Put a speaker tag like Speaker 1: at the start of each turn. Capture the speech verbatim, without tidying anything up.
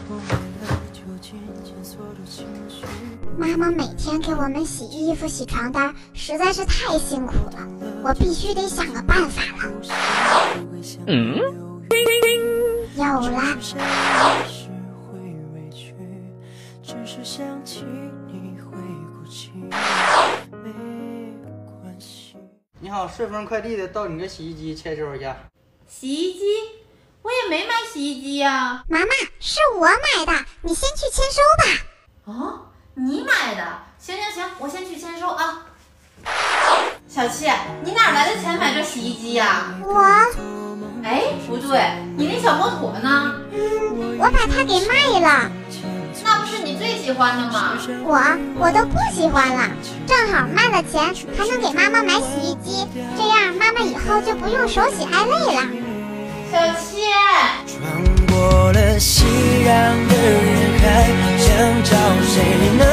Speaker 1: 妈妈每天给我们洗衣服、洗床单，实在是太辛苦了，我必须得想个办法了。嗯，有了。
Speaker 2: 你好，顺丰快递的，到你这洗衣机签收一下。
Speaker 3: 洗衣机？我也没买洗衣机呀、啊。
Speaker 1: 妈妈，是我买的，你先去签收吧。
Speaker 3: 哦，你买的？行行行，我先去签收啊。小七，你哪来的钱买这洗衣机呀、啊？
Speaker 1: 我……
Speaker 3: 哎，不对，你那小摩托呢？
Speaker 1: 嗯，我把它给卖了。
Speaker 3: 那不是你最喜欢的吗？
Speaker 1: 我我都不喜欢了，正好卖了钱，还能给妈妈买洗衣机，这样妈妈以后就不用手洗爱累了。
Speaker 3: 小七，
Speaker 4: 穿过了熙攘的人海，想找谁能